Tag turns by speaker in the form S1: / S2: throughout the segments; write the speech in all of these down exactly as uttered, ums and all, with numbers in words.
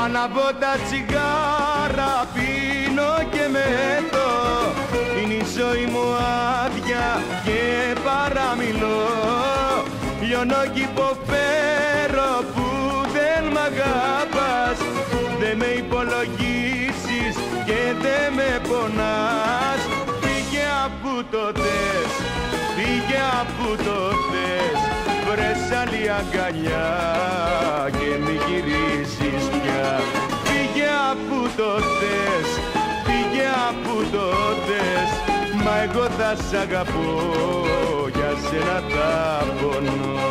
S1: αναβώ τα τσιγάρα, πίνω και μεθώ. Είναι η ζωή μου άδεια και παραμιλώ. Λιώνω κι υποφέρω που δεν μ' αγαπάς. Δεν με υπολογίσεις και δεν με πονάς. Φύγε αφού το θες, φύγε αφού το θες. Βρες άλλη αγκαλιά και μη γυρίσεις πια. Φύγε αφού το θες, φύγε αφού το θες. Μα εγώ θα σ' αγαπώ, για σένα θα πονώ.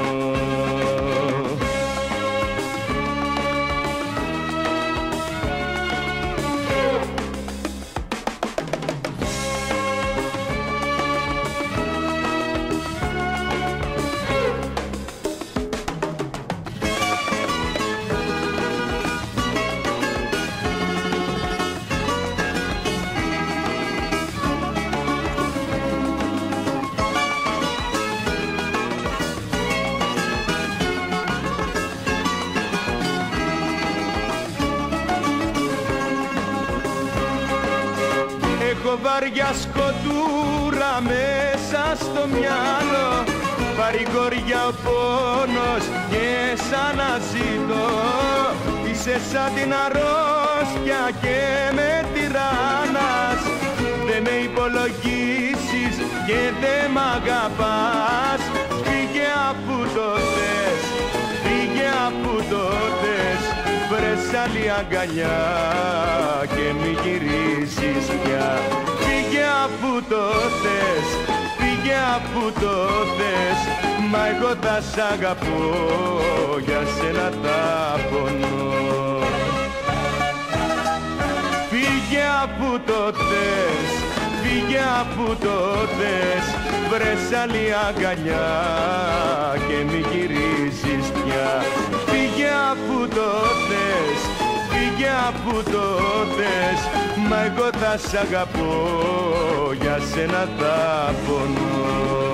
S1: Έχω βαριά σκοτούρα μέσα στο μυαλό. Παρηγοριά ο πόνος και σαν να ζητώ. Είσαι σαν την αρρώστια και με τυράννας. Δεν με υπολογίσεις και δεν μ' αγαπάς. Φύγε αφού το θες, φύγε αφού το θες. Βρες άλλη αγκαλιά και μη γυρίσεις πια. Φύγε αφού το θες, φύγε αφού το θες. Μα εγώ θα σ' αγαπώ, για σένα θα πονώ. Φύγε αφού το θες, φύγε αφού το θες. Βρες άλλη αγκαλιά και μη γυρίσεις πια. Φύγε αφού το θες, φύγε αφού το θες. Μα εγώ θα σ' αγαπώ, για σένα θα πονώ.